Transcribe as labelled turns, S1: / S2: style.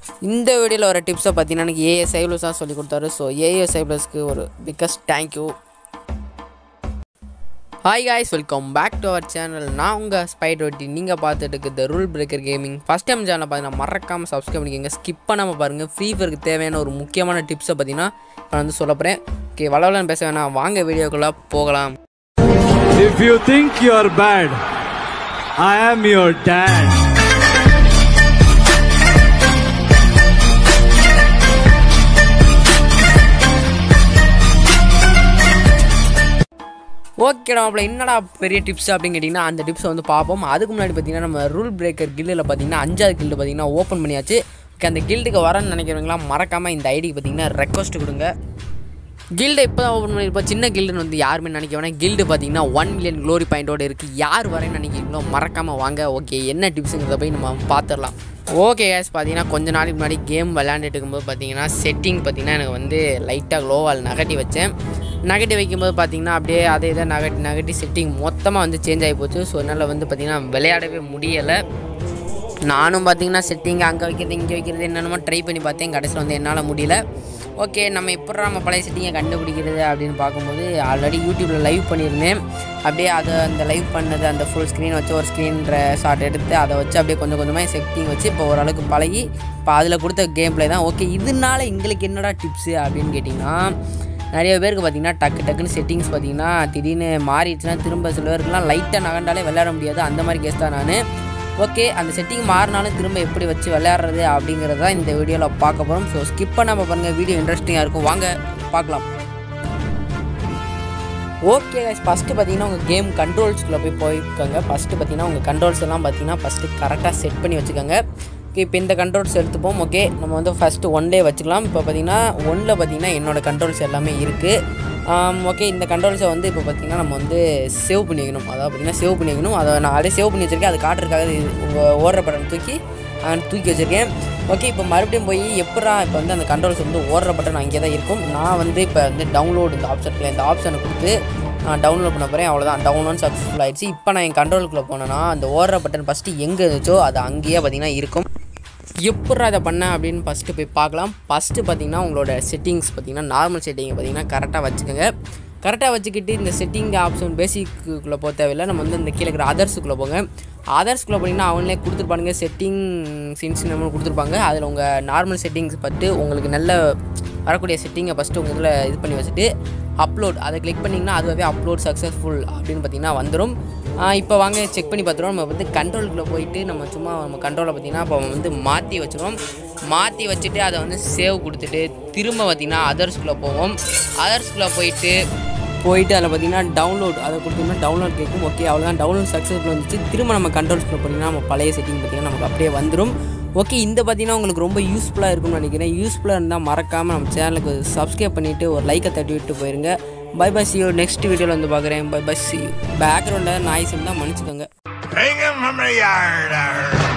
S1: இந்த வீடியோவில் வர டிப்ஸை பார்த்தீங்கன்னா எனக்கு ஏஏ சைப்ளஸ் தான் சொல்லி கொடுத்தாரு. ஸோ ஏஏ சைப்ளஸ்க்கு ஒரு biggest thank you. Hi guys, welcome back to our channel. நான் உங்கள் ஸ்பைடோட்டி. நீங்கள் பார்த்துட்டு இருக்குது rule breaker gaming. First time சேனலை பார்த்தீங்கன்னா மறக்காமல் சப்ஸ்கிரைப் பண்ணிக்கோங்க. ஸ்கிப் பண்ணாமல் பாருங்கள். ஃப்ரீ ஃபயருக்கு தேவையான ஒரு முக்கியமான டிப்ஸை பார்த்தீங்கன்னா நான் வந்து சொல்ல போகிறேன். ஓகே, வளவலன்னு பேச வேணாம், வாங்க வீடியோக்குள்ளே போகலாம்.
S2: If you think you're bad, I am your dad.
S1: Okay, நம்மள என்னடா பெரிய டிப்ஸ் அப்படின்னு கேட்டிங்கன்னா அந்த டிப்ஸை வந்து பார்ப்போம். அதுக்கு முன்னாடி பார்த்தீங்கன்னா நம்ம ரூல் பிரேக்கர் கில்டில் பார்த்தீங்கன்னா 5வது கில்டு பார்த்தீங்கன்னா ஓப்பன் பண்ணியாச்சு. ஓகே, அந்த கில்டுக்கு வரேன்னு நினைக்கிறவங்களாம் மறக்காமல் இந்த ஐடிக்கு பார்த்தீங்கன்னா ரெக்வஸ்ட் கொடுங்க. கில்டை இப்போ தான் ஓப்பன் பண்ணியிருப்போம். சின்ன கில்டுன்னு வந்து யாருமே நினைக்க வேணாம். கில்டு பார்த்தீங்கன்னா 1 மில்லியன் க்ளோரி பாயிண்டோடு இருக்குது. யார் வரேன்னு நினைக்கிறீங்களோ மறக்காமல் வாங்க. ஓகே, என்ன டிப்ஸுங்கிறத போய் நம்ம பார்த்துடலாம். ஓகே கேஸ், பார்த்தீங்கன்னா கொஞ்ச நாளைக்கு முன்னாடி கேம் விளையாண்டுட்டு இருக்கும்போது பார்த்தீங்கன்னா செட்டிங் பார்த்தீங்கன்னா எனக்கு வந்து லைட்டாக க்ளோவால் நெகட்டிவ் வச்சேன். நெகட்டிவ் வைக்கும்போது பார்த்தீங்கன்னா அப்படியே அதே இதை நெகட்டிவ் செட்டிங் மொத்தமாக வந்து சேஞ்ச் ஆகி போச்சு. ஸோ என்னால் வந்து பார்த்திங்கன்னா விளையாடவே முடியலை. நானும் பார்த்திங்கன்னா செட்டிங் அங்கே வைக்கிறது இங்கே வைக்கிறது என்னென்னமோ ட்ரை பண்ணி பார்த்தேன். கடைசியில் வந்து என்னால் முடியல. ஓகே, நம்ம பழைய செட்டிங்கை கண்டுபிடிக்கிறது அப்படின்னு பார்க்கும்போது ஆல்ரெடி யூடியூப்பில் லைவ் பண்ணியிருந்தேன். அப்படியே அதை அந்த லைவ் பண்ணது அந்த ஃபுல் ஸ்க்ரீன் வச்சு ஒரு ஸ்க்ரீன்ற ஷாட் எடுத்து அதை வச்சு அப்படியே கொஞ்சம் கொஞ்சமாக செட்டிங் வச்சு இப்போ ஓரளவுக்கு பழகி இப்போ அதில் கொடுத்த கேம் ப்ளே தான். ஓகே, இதனால எங்களுக்கு என்னடா டிப்ஸு அப்படின்னு கேட்டிங்கன்னா நிறைய பேருக்கு பார்த்திங்கன்னா டக்குன்னு செட்டிங்ஸ் பார்த்திங்கன்னா திடீர்னு மாறிடுச்சுன்னா திரும்ப சில பேருக்குலாம் லைட்டாக நகண்டாலே விளையாட முடியாது. அந்த மாதிரி கேஸ் தான் நான். ஓகே, அந்த செட்டிங் மாறினாலும் திரும்ப எப்படி வச்சு விளையாடுறது அப்படிங்கிறது தான் இந்த வீடியோவில் பார்க்க போகிறோம். ஸோ ஸ்கிப் பண்ணாமல் பாருங்கள், வீடியோ இன்ட்ரெஸ்டிங்காக இருக்கும். வாங்க பார்க்கலாம். ஓகே கைஸ், ஃபஸ்ட்டு பார்த்தீங்கன்னா உங்கள் கேம் கண்ட்ரோல்ஸ்குள்ளே போய்க்கோங்க. ஃபஸ்ட்டு பார்த்தீங்கன்னா உங்கள் கண்ட்ரோல்ஸ் எல்லாம் பார்த்தீங்கன்னா ஃபஸ்ட்டு கரெக்டாக செட் பண்ணி வச்சுக்கோங்க. ஓகே, இப்போ இந்த கண்ட்ரோல்ஸ் எடுத்துப்போம். ஓகே, நம்ம வந்து ஃபஸ்ட்டு 1 வச்சுக்கலாம். இப்போ பார்த்தீங்கன்னா 1ல் பார்த்தீங்கன்னா என்னோடய கண்ட்ரோல்ஸ் எல்லாமே இருக்குது. ஓகே, இந்த கண்ட்ரோல்ஸை வந்து இப்போ பார்த்திங்கன்னா நம்ம வந்து சேவ் பண்ணி வைக்கணும். அதாவது பார்த்திங்கன்னா சேவ் பண்ணி வைக்கணும். அதை நான் அப்படியே சேவ் பண்ணி வச்சுருக்கேன். அது காட்டுறதுக்காக உங்கள் ஓடுற பட்டன் தூக்கி வச்சுருக்கேன். ஓகே, இப்போ மறுபடியும் போய் எப்படா இப்போ வந்து அந்த கண்ட்ரோல்ஸ் வந்து ஓடுற பட்டன் அங்கே தான் இருக்கும். நான் வந்து இப்போ வந்து டவுன்லோடு இந்த ஆப்ஷன் இந்த ஆப்ஷனை கொடுத்து நான் டவுன்லோட் பண்ண போகிறேன். அவ்வளோதான், டவுன்லோட் சக்ஸஸ்ஃபுல் ஆகிடுச்சு. இப்போ நான் என் கண்ட்ரோலுக்குள்ளே போனேன்னா அந்த ஓடுற பட்டன் ஃபஸ்ட்டு எங்கே இருந்துச்சோ அது அங்கேயே பார்த்திங்கன்னா இருக்கும். எப்படா அதை பண்ணேன் அப்படின்னு ஃபஸ்ட்டு போய் பார்க்கலாம். ஃபஸ்ட்டு பார்த்திங்கன்னா உங்களோட செட்டிங்ஸ் பார்த்திங்கன்னா நார்மல் செட்டிங்கை பார்த்திங்கன்னா கரெக்டாக வச்சுக்கோங்க. கரெக்டாக வச்சுக்கிட்டு இந்த செட்டிங் ஆப்ஷன் பேசிக்குள்ளே போக தேவையில்லை. நம்ம வந்து இந்த கீழே இருக்கிற அதர்ஸுக்குள்ளே போங்க. அதர்ஸ்குள்ளே போனீங்கன்னா அவங்களே கொடுத்துருப்பானுங்க செட்டிங் சின்ஸ் நம்ம கொடுத்துருப்பாங்க. அதில் உங்கள் நார்மல் செட்டிங்ஸ் பார்த்து உங்களுக்கு நல்ல வரக்கூடிய செட்டிங்கை ஃபஸ்ட்டு உங்கள் இதில் இது பண்ணி வச்சுட்டு அப்லோட் அதை கிளிக் பண்ணிங்கன்னா அதுவே அப்லோட் சக்ஸஸ்ஃபுல் அப்படின்னு பார்த்திங்கன்னா வந்துடும். இப்போ வாங்க செக் பண்ணி பார்த்துருவோம். நம்ம வந்து கண்ட்ரோலுக்குள்ளே போயிட்டு நம்ம கண்ட்ரோலை பார்த்திங்கன்னா இப்போ வந்து மாற்றி வச்சுருவோம். மாற்றி வச்சுட்டு அதை வந்து சேவ் கொடுத்துட்டு திரும்ப பார்த்திங்கன்னா அதர்ஸ்குள்ளே போவோம். அதர்ஸ்குள்ளே போயிட்டு அதில் பார்த்திங்கன்னா டவுன்லோட் அதை கொடுத்தோம்னா டவுன்லோட் கேட்கும். ஓகே, அவ்வளோதான், டவுன்லோட் சக்ஸஸ்ஃபுல் வந்துச்சு. திரும்ப நம்ம கண்ட்ரோல்ஸ்குள்ளே போட்டிங்கன்னா நம்ம பழைய செட்டிங் பார்த்திங்கன்னா நமக்கு அப்படியே வந்துடும். ஓகே, இந்த பார்த்திங்கன்னா உங்களுக்கு ரொம்ப யூஸ்ஃபுல்லாக இருக்கும்னு நினைக்கிறேன். யூஸ்ஃபுல்லாக இருந்தால் மறக்காமல் நம்ம சேனலுக்கு சப்ஸ்கிரைப் பண்ணிவிட்டு ஒரு லைக்கை தட்டி விட்டு போயிருங்க. Bye bye, see you. Next வீடியோவில் வந்து பார்க்குறேன். Bye bye, see you. பேக்ரவுண்டில் நாய்ஸ் இருந்தால் மன்னிச்சுக்கோங்க.